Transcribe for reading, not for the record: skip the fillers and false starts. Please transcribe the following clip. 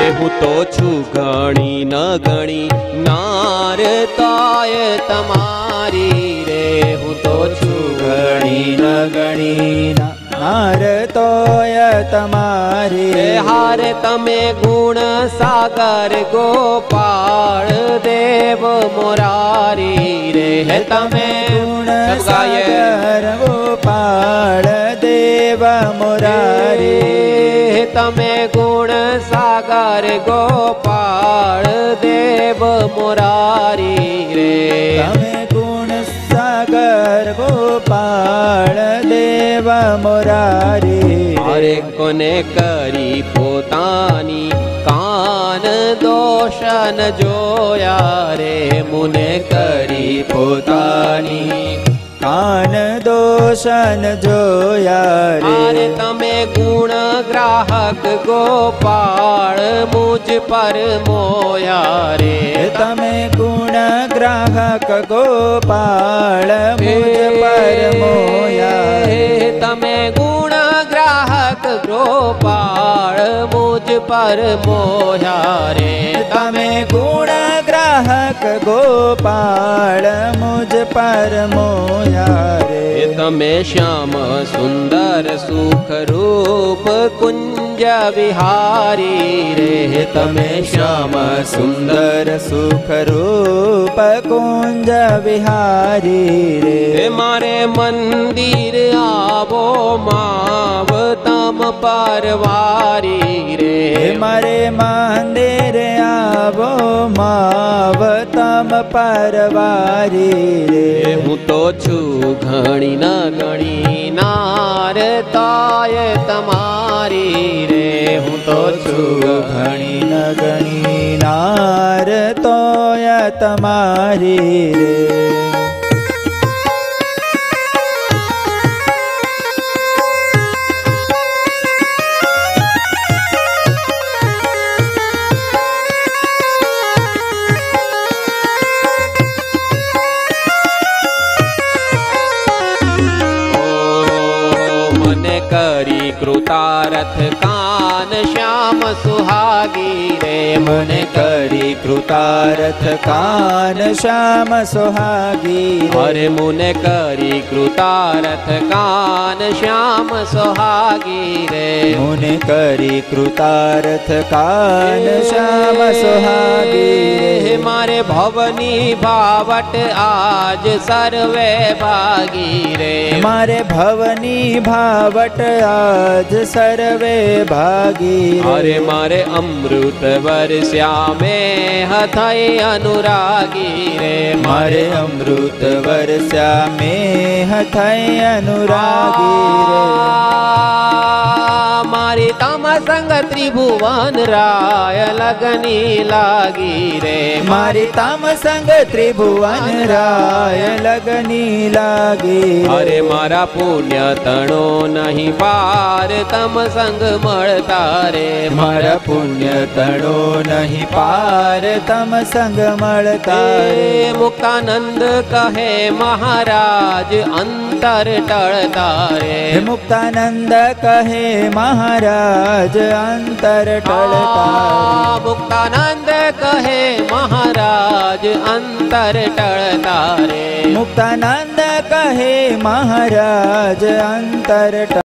હું તો છું ઘણી ન ગણી નાર તોય તમારી રે, હું તો છું ઘણી ન ગણી નાર તોય તમારી। હારે તમે ગુણ સાગર ગોપાળ દેવ મોરારી રે, તમે ગુણ સાગર ગોપાળ દેવ મોરારી। તમે ગુણ સાગર ગોપાળ દેવ મોરારી રે, તમે ગુણ સાગર ગોપાળ દેવ મોરારી। અરે કોને કરી પોતાની કાન દોષન જોયા રે, મુને કરી પોતાની કાન દોષન જોયા રે। અરે તમે ગુણ ગ્રાહક ગોપાળ મુજ પર મોયા રે, તમે ગુણ ગ્રાહક ગોપાળ મુજ પર મોયા રે। તમે ગુણ ગ્રાહક ગોપાળ મુજ પર મોયા રે, તમે ગુણ ગ્રાહક ગોપાળ મુજ પર મોયા રે। તમે શ્યામ સુંદર સુખ રૂપ કુંજ વિહારી રે, તમે શ્યામ સુંદર સુખ રૂપ કુંજ વિહારી રે। મારે મંદિર આવો માવ તમ પરવારી રે, મારે મંદિર આવો માવ તમ પરવારી રે। હું તો છું ઘણી ન ગણી નાર તોય તમારી રે, હું તો છું ઘણી ન ગણી નાર તોય તમારી રે। કરી કૃતારથ કાન શ્યામ સુહાગી રે, મને કરી કૃતારથ કાન શ્યામ સુહાગી રે। અરે મુને કરી કૃતારથ કાન શ્યામ સુહાગી રે, મુને કરી કૃતારથ કાન શ્યામ સુહાગી રે। મારે ભવની ભાવટ આજ સર્વે ભાગી રે, મારે ભવની ભાવટ આજ સર્વે ભાગી રે। અરે મારે અમૃત વર્ષ્યા મેં હથઈ અનુરાગી રે, મારે અમૃત વર્ષ્યા મેં હથઈ અનુરાગી રે। મારી તમ સંગ ત્રિભુવન રાય લગની લાગી રે, મારી તમ સંગ ત્રિભુવન રાય લગની લાગી રે। અરે મારા પુણ્ય તણો નહીં પાર તમ સંગ મળતા રે, મારા પુણ્ય તણો નહીં પાર તમ સંગ મળતા રે। મુક્તાનંદ કહે મહારાજ અંતર ટળતા રે, મુક્તાનંદ કહે મહારાજ અંતર ટળતા। મુક્તાનંદ કહે મહારાજ અંતર ટળતા રે, મુક્તાનંદ કહે મહારાજ અંતર